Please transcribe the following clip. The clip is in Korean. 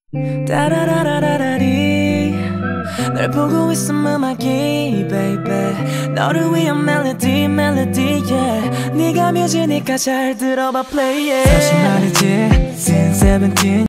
따라라라라리 널 보고 있음 음악이 baby 너를 위한 멜로디 yeah 네가 뮤지니까 잘 들어봐 play it. 사실 말이지 since 17